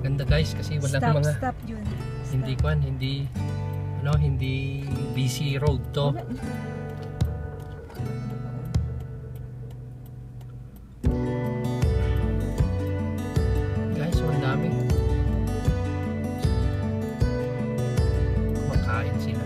Ganda guys kasi walang mga Stop yun. Hindi busy road to. Guys, ang dami. Kumakain sila.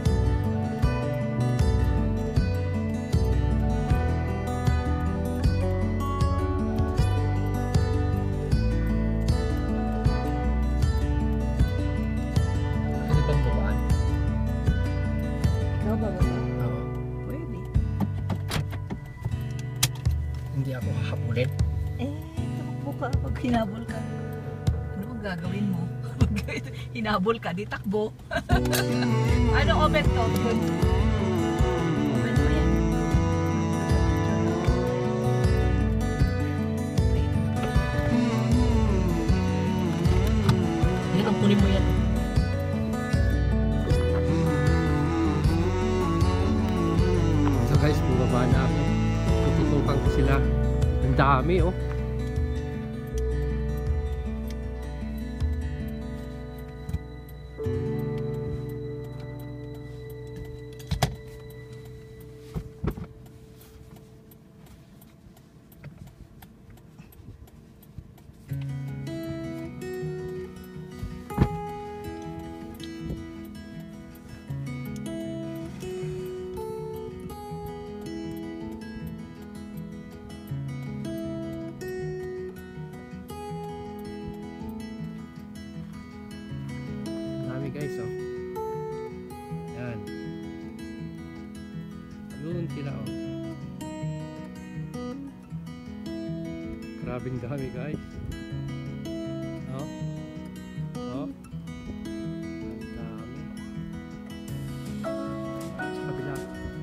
Hindi ako hahabulin. Takbo ka pag hinabol ka. Ano ang gagawin mo? Pag hinabol ka, di takbo. Ano oven to? Oven mo yan. Yan ang kunin mo yan. So guys, bumaba na ako. Tututukan ko sila. Ang dami oh. Guys, oh. Yan. Yun sila, oh. Grabing dami, guys. Oh. Oh. Ang dami. Sa kabila.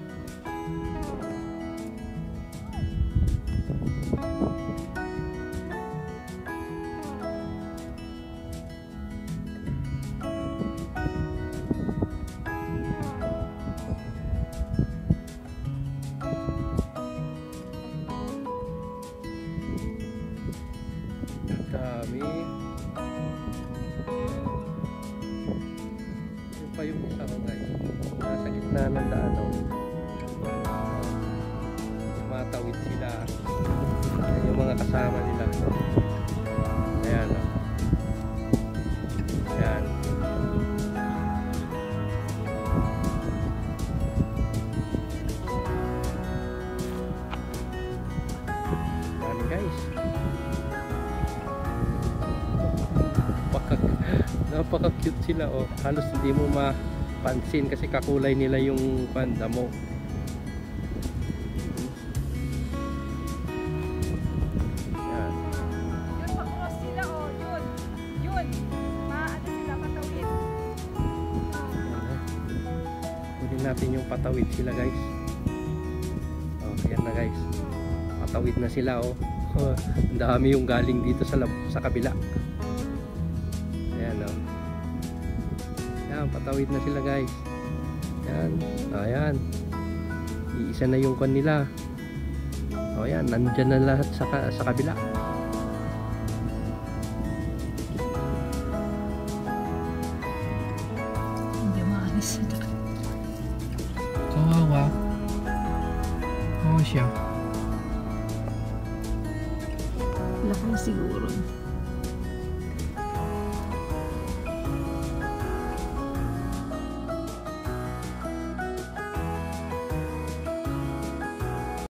Dami. Yung pa yung isa ko guys. Nasa gitna ng daan o. Matawid sila. Yung mga kasama nila. Ayan o. Ayan. Dami guys. Napaka-cute sila oh. Halos hindi mo mapansin kasi kakulay nila yung panda mo. Yan. Yun, pa-cross sila oh. Yun. Yun. Maano sila, patawid. Pwede natin yung patawid sila guys. Oh, ayan na guys. Patawid na sila oh. Ang dami yung galing dito sa kabila. Ayan o. Ayan, patawid na sila guys. Ayan. Ayan. Iisa na yung kan nila. O ayan, nandyan na lahat sa kabila. Hindi maalis. Kawawa. Kawawa siya. Laki siguro.